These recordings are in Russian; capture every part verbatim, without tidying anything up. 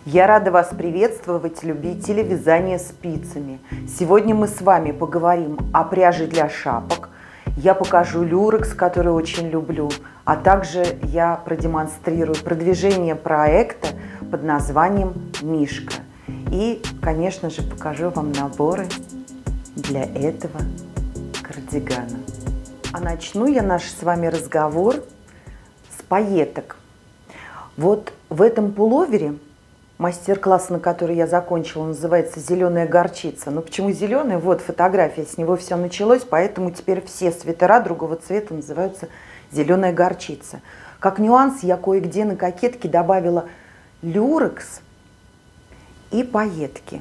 Я рада вас приветствовать, любители вязания спицами. Сегодня мы с вами поговорим о пряже для шапок. Я покажу люрекс, который очень люблю, а также я продемонстрирую продвижение проекта под названием «Мишка». И, конечно же, покажу вам наборы для этого кардигана. А начну я наш с вами разговор с пайеток. Вот в этом пуловере мастер-класс, на который я закончила, называется «Зеленая горчица». Ну почему зеленая? Вот фотография, с него все началось, поэтому теперь все свитера другого цвета называются «Зеленая горчица». Как нюанс, я кое-где на кокетке добавила люрекс и пайетки.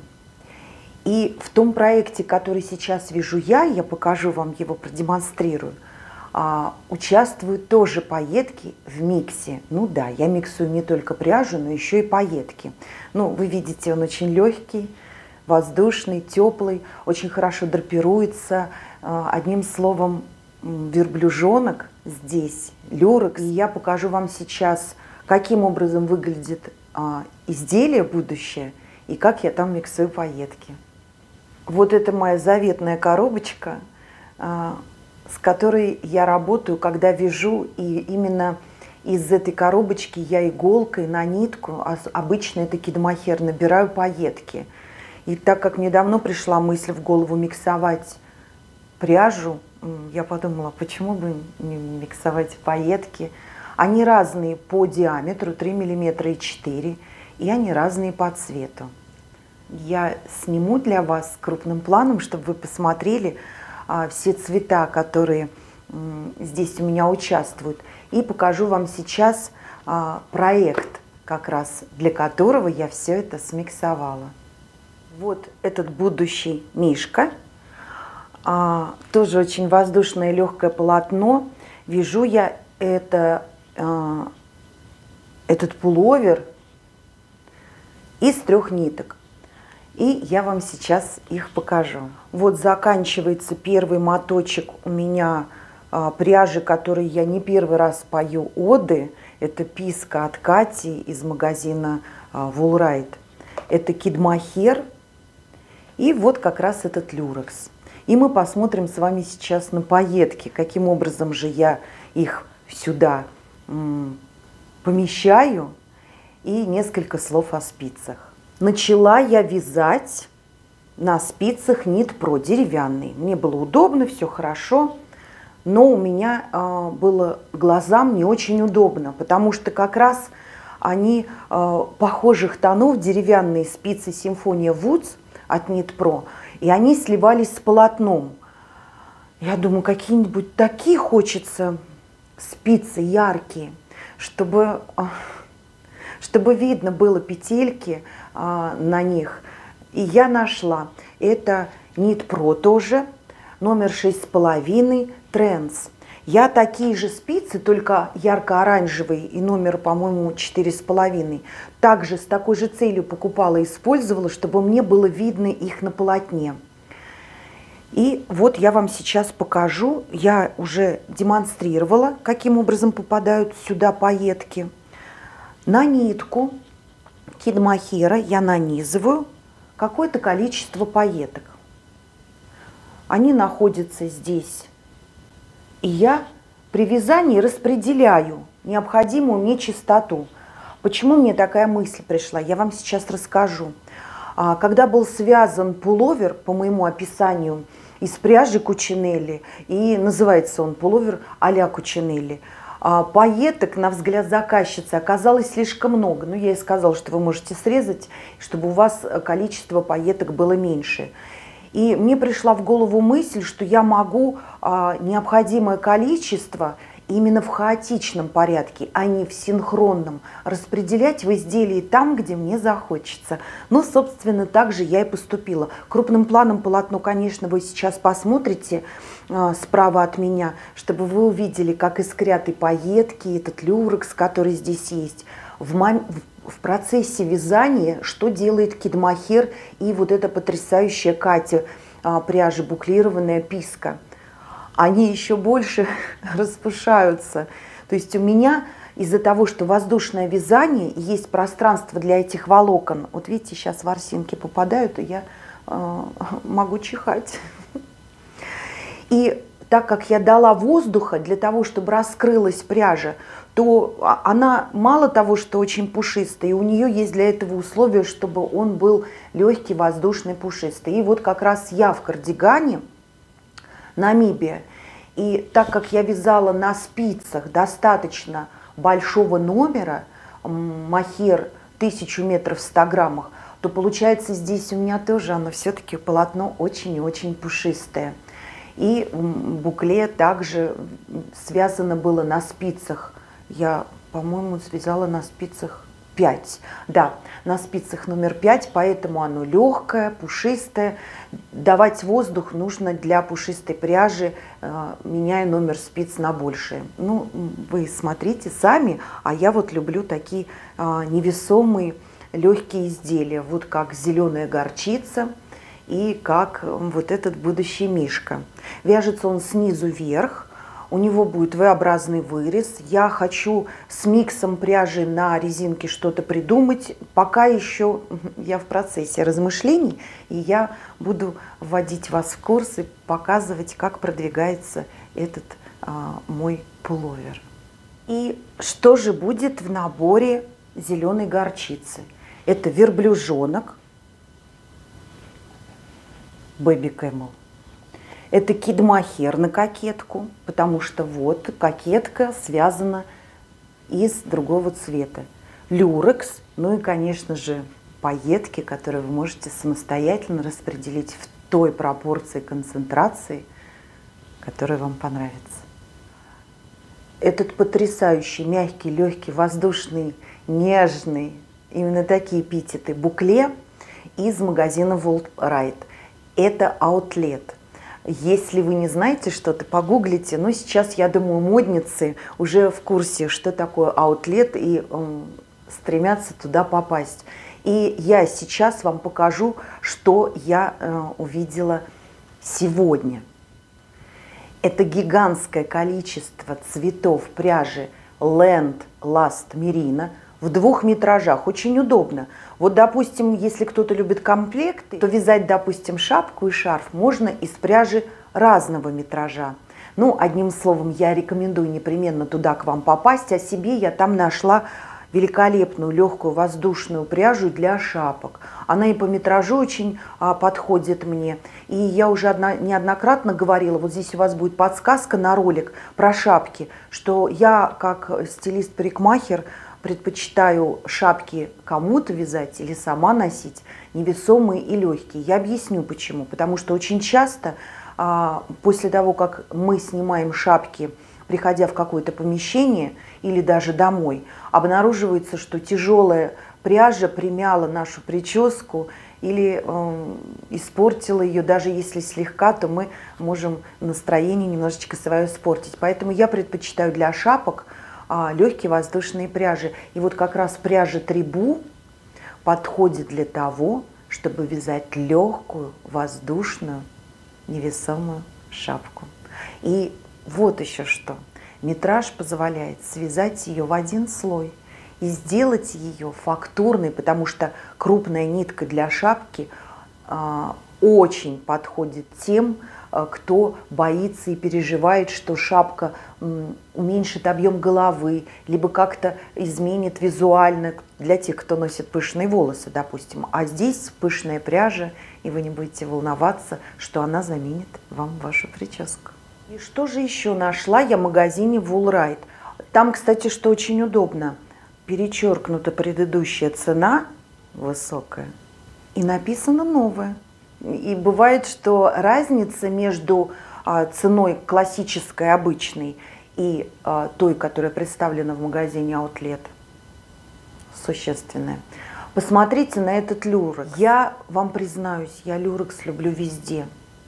И в том проекте, который сейчас вижу я, я покажу вам его, продемонстрирую, А, участвуют тоже пайетки в миксе. Ну да, я миксую не только пряжу, но еще и пайетки. Ну, вы видите, он очень легкий, воздушный, теплый, очень хорошо драпируется. Одним словом, верблюжонок здесь, люрекс. И я покажу вам сейчас, каким образом выглядит а, изделие будущее и как я там миксую пайетки. Вот это моя заветная коробочка, а, с которой я работаю, когда вяжу, и именно из этой коробочки я иголкой на нитку, а обычно это кидмахер, набираю пайетки. И так как мне давно пришла мысль в голову миксовать пряжу, я подумала, почему бы не миксовать пайетки. Они разные по диаметру, три миллиметра и четыре, и они разные по цвету. Я сниму для вас крупным планом, чтобы вы посмотрели все цвета, которые здесь у меня участвуют. И покажу вам сейчас проект, как раз для которого я все это смиксовала. Вот этот будущий Мишка. Тоже очень воздушное легкое полотно. Вяжу я это, этот пуловер из трех ниток. И я вам сейчас их покажу. Вот заканчивается первый моточек у меня а, пряжи, которой я не первый раз пою оды. Это писка от Кати из магазина а, Woolrite. Это кидмахер. И вот как раз этот люрекс. И мы посмотрим с вами сейчас на пайетки, каким образом же я их сюда м, помещаю. И несколько слов о спицах. Начала я вязать на спицах Knit-Pro деревянный. Мне было удобно, все хорошо, но у меня э, было глазам не очень удобно, потому что как раз они э, похожих тонов, деревянные спицы Symphony Woods от Knit-Pro, и они сливались с полотном. Я думаю, какие-нибудь такие хочется спицы яркие, чтобы... Э, чтобы видно было петельки а, на них. И я нашла. Это Knit-Pro тоже, номер шесть с половиной, Trends. Я такие же спицы, только ярко-оранжевые и номер, по-моему, четыре с половиной, также с такой же целью покупала и использовала, чтобы мне было видно их на полотне. И вот я вам сейчас покажу. Я уже демонстрировала, каким образом попадают сюда пайетки. На нитку кидмахера я нанизываю какое-то количество пайеток. Они находятся здесь. И я при вязании распределяю необходимую мне частоту. Почему мне такая мысль пришла, я вам сейчас расскажу. Когда был связан пуловер, по моему описанию, из пряжи Кучинелли, и называется он пуловер а-ля Кучинелли, пайеток, на взгляд заказчицы, оказалось слишком много. Но я ей сказала, что вы можете срезать, чтобы у вас количество пайеток было меньше. И мне пришла в голову мысль, что я могу а, необходимое количество именно в хаотичном порядке, а не в синхронном, распределять в изделии там, где мне захочется. Ну, собственно, так же я и поступила. Крупным планом полотно, конечно, вы сейчас посмотрите а, справа от меня, чтобы вы увидели, как искрят и пайетки, этот люрекс, который здесь есть. В, мом... в процессе вязания, что делает кидмахер и вот эта потрясающая Катя а, пряжа, буклированная писка. Они еще больше распушаются. То есть у меня из-за того, что воздушное вязание, и есть пространство для этих волокон. Вот видите, сейчас ворсинки попадают, и я э, могу чихать. И так как я дала воздуха для того, чтобы раскрылась пряжа, то она мало того, что очень пушистая, и у нее есть для этого условия, чтобы он был легкий, воздушный, пушистый. И вот как раз я в кардигане Намибия, и так как я вязала на спицах достаточно большого номера, мохер тысячу метров в ста граммах, то получается здесь у меня тоже оно все-таки полотно очень и очень пушистое. И букле также связано было на спицах. Я, по-моему, связала на спицах пять. Да, на спицах номер пять, поэтому оно легкое, пушистое. Давать воздух нужно для пушистой пряжи, э, меняя номер спиц на большие. Ну, вы смотрите сами, а я вот люблю такие э, невесомые легкие изделия, вот как зеленая горчица и как вот этот будущий мишка. Вяжется он снизу вверх. У него будет V-образный вырез. Я хочу с миксом пряжи на резинке что-то придумать. Пока еще я в процессе размышлений, и я буду вводить вас в курс и показывать, как продвигается этот а, мой пуловер. И что же будет в наборе зеленой горчицы? Это верблюжонок Baby Camel. Это кид-мохер на кокетку, потому что вот кокетка связана из другого цвета. Люрекс, ну и, конечно же, пайетки, которые вы можете самостоятельно распределить в той пропорции концентрации, которая вам понравится. Этот потрясающий, мягкий, легкий, воздушный, нежный, именно такие эпитеты, букле из магазина Wool-Rite. Это аутлет. Если вы не знаете что-то, погуглите. Но сейчас, я думаю, модницы уже в курсе, что такое аутлет, и э, стремятся туда попасть. И я сейчас вам покажу, что я э, увидела сегодня. Это гигантское количество цветов пряжи Land Last Merino в двух метражах. Очень удобно. Вот, допустим, если кто-то любит комплекты, то вязать, допустим, шапку и шарф можно из пряжи разного метража. Ну, одним словом, я рекомендую непременно туда к вам попасть, а себе я там нашла великолепную легкую воздушную пряжу для шапок. Она и по метражу очень а, подходит мне. И я уже одна, неоднократно говорила, вот здесь у вас будет подсказка на ролик про шапки, что я как стилист-парикмахер предпочитаю шапки кому-то вязать или сама носить, невесомые и легкие. Я объясню почему. Потому что очень часто а, после того, как мы снимаем шапки, приходя в какое-то помещение или даже домой, обнаруживается, что тяжелая пряжа примяла нашу прическу или э, испортила ее. Даже если слегка, то мы можем настроение немножечко свое испортить. Поэтому я предпочитаю для шапок легкие воздушные пряжи. И вот как раз пряжа Трибу подходит для того, чтобы вязать легкую, воздушную, невесомую шапку. И вот еще что. Метраж позволяет связать ее в один слой и сделать ее фактурной, потому что крупная нитка для шапки а, очень подходит тем, кто боится и переживает, что шапка уменьшит объем головы, либо как-то изменит визуально для тех, кто носит пышные волосы, допустим. А здесь пышная пряжа, и вы не будете волноваться, что она заменит вам вашу прическу. И что же еще нашла я в магазине Wool-Rite? Там, кстати, что очень удобно, перечеркнута предыдущая цена, высокая, и написано новое. И бывает, что разница между а, ценой классической, обычной, и а, той, которая представлена в магазине Outlet, существенная. Посмотрите на этот люрекс. Я вам признаюсь, я люрекс люблю везде.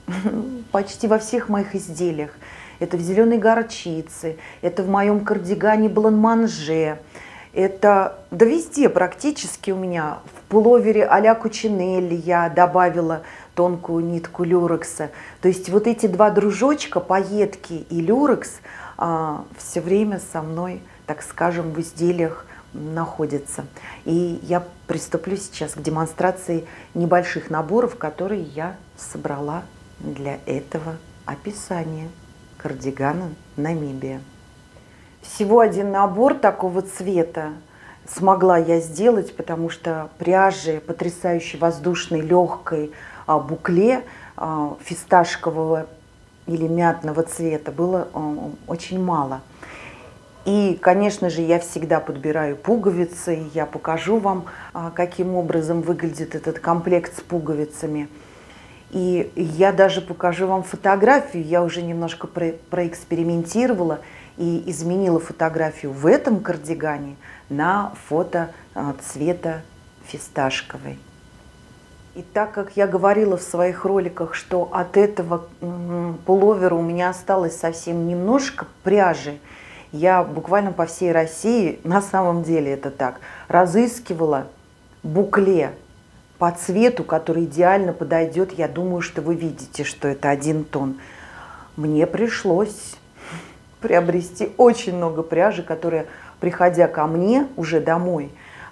Почти во всех моих изделиях. Это в зеленой горчице, это в моем кардигане блан-манже. Это, да везде практически у меня. В пуловере а-ля Кучинелли я добавила тонкую нитку люрекса. То есть вот эти два дружочка, пайетки и люрекс, а, все время со мной так скажем, в изделиях находится. И я приступлю сейчас к демонстрации небольших наборов, которые я собрала для этого описания кардигана Намибия. Всего один набор такого цвета смогла я сделать, потому что пряжи потрясающе воздушной, легкой, а, букле а, фисташкового или мятного цвета было а, очень мало. И, конечно же, я всегда подбираю пуговицы. Я покажу вам, а, каким образом выглядит этот комплект с пуговицами. И я даже покажу вам фотографию. Я уже немножко про проэкспериментировала и изменила фотографию в этом кардигане на фото цвета фисташковый. И так как я говорила в своих роликах, что от этого пуловера у меня осталось совсем немножко пряжи, я буквально по всей России, на самом деле это так, разыскивала букле по цвету, который идеально подойдет. Я думаю, что вы видите, что это один тон. Мне пришлось приобрести очень много пряжи, которая, приходя ко мне уже домой,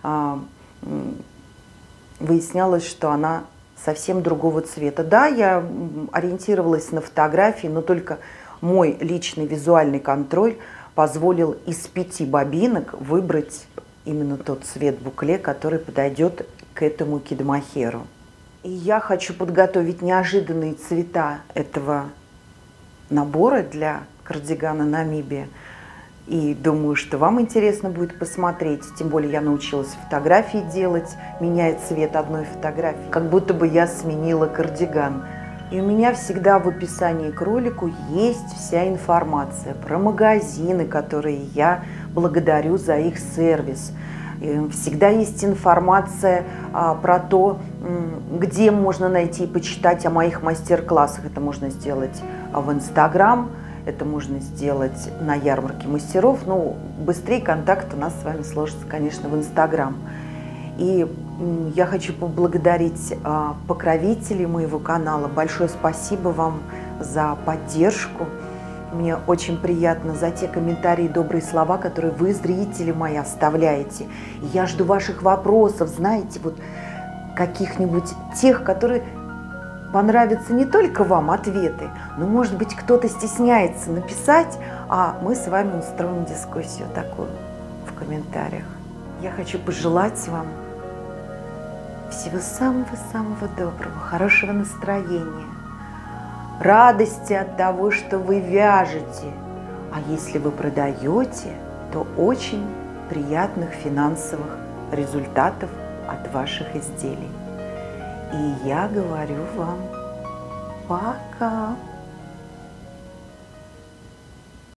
выяснялось, что она совсем другого цвета. Да, я ориентировалась на фотографии, но только мой личный визуальный контроль позволил из пяти бобинок выбрать именно тот цвет букле, который подойдет к этому кидмахеру. И я хочу подготовить неожиданные цвета этого набора для кардигана Намибия. И думаю, что вам интересно будет посмотреть. Тем более я научилась фотографии делать, меняя цвет одной фотографии. Как будто бы я сменила кардиган. И у меня всегда в описании к ролику есть вся информация про магазины, которые я благодарю за их сервис. И всегда есть информация а, про то, где можно найти и почитать о моих мастер-классах. Это можно сделать в Инстаграм. Это можно сделать на ярмарке мастеров. Ну, быстрее контакт у нас с вами сложится, конечно, в Инстаграм. И я хочу поблагодарить а, покровителей моего канала. Большое спасибо вам за поддержку. Мне очень приятно за те комментарии, добрые слова, которые вы, зрители мои, оставляете. И я жду ваших вопросов, знаете, вот каких-нибудь тех, которые понравятся не только вам ответы, но, может быть, кто-то стесняется написать, а мы с вами устроим дискуссию такую в комментариях. Я хочу пожелать вам всего самого-самого доброго, хорошего настроения, радости от того, что вы вяжете, а если вы продаете, то очень приятных финансовых результатов от ваших изделий. И я говорю вам пока.